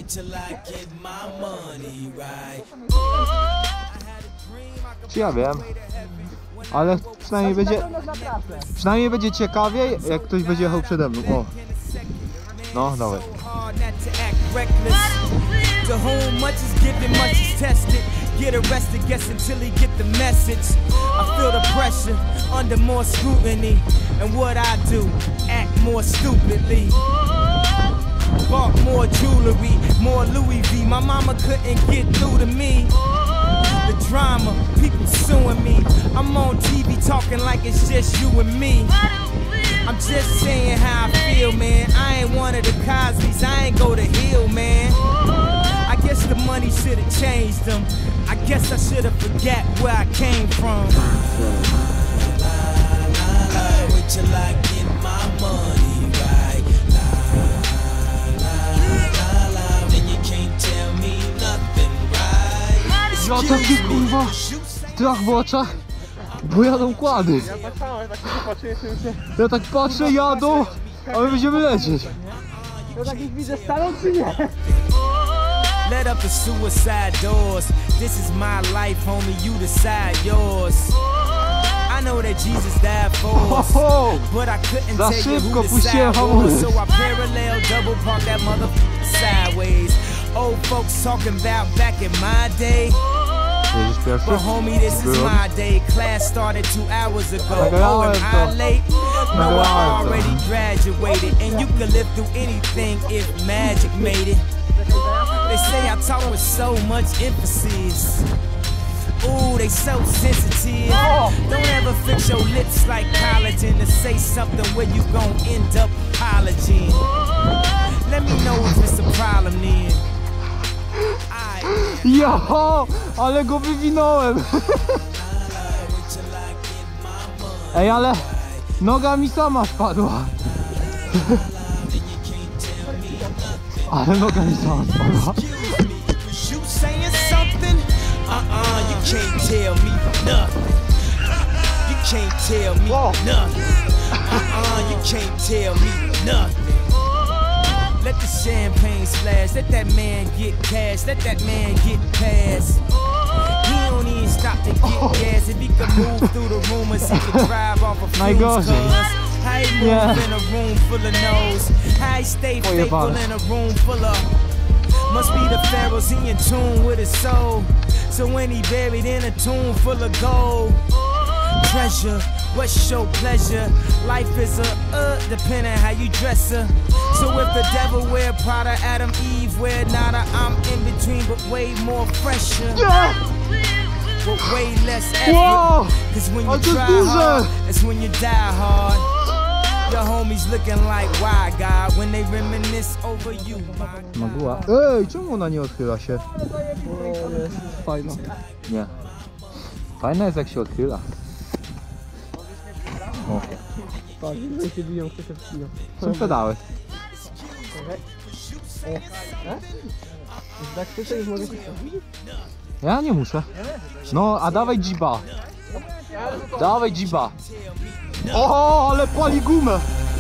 Czy ja wiem? Ale przynajmniej będzie ciekawiej, jak ktoś będzie jechał przede mną. O. No, dawaj. To whom much is given, much is tested. Get arrested, guess until he get the message. I feel the pressure under more scrutiny. And what I do, act more stupidly. Bought more jewelry, more Louis V. My mama couldn't get through to me. The drama, people suing me. I'm on TV talking like it's just you and me. I'm just saying how I feel, man. I ain't one of the Cosby's, I ain't go to Hill, man. I guess the money should've changed them. I guess I should've forgot where I came from. Wait till I get my money right. Then you can't tell me nothing right. Ja taki kurwa strach w oczach, bo jadą kłady. Ja tak patrzę, jadą, a my będziemy lecieć. Ja tak ich widzę staną czy nie? Let up the suicide doors. This is my life, homie, you decide yours. I know that Jesus died for us, but I couldn't tell you who the side was. So I parallel double park that motherfucker sideways. Old folks talking about back in my day. But homie, this is my day. Class started 2 hours ago. Oh, am I late? No, I already graduated. And you can live through anything if magic made it. They say I talk with so much emphasis. Ooh, they so sensitive. Don't ever fix your lips like collagen to say something where you gon' end up apologizing. Let me know if it's a problem then. Joho, ale go wywinąłem. Ej, ale noga mi sama spadła. Ale noga mi sama spadła. You can't tell me nothing. You can't tell me nothing. You can't tell me nothing. Let the champagne splash, let that man get cash, let that man get past. He don't even stop to get gas. If he could move through the rumors, he could drive off of fumes. How he move in a room full of no's. How he stay faithful in a room full of. Must be the pharaohs, he in tune with his soul. So when he buried in a tomb full of gold. Treasure, what's your pleasure? Life is a depending how you dress her. So if the devil wear Prada, Adam, Eve wear nada, I'm in between but way more fresher. But way less effort. Cause when you try hard, it's when you die hard. Your homies looking like why God when they reminisce over you. Maguła. Ej, czemu ona nie odchyla się? Bo jest fajna. Nie. Fajna jest jak się odchyla. O. Tak, że się biją, kto się wciną. Są pedały. Tak, ty już mogę się Ja nie muszę. No, a dawaj dżiba. Dawaj dżiba. O, ale pali gumę.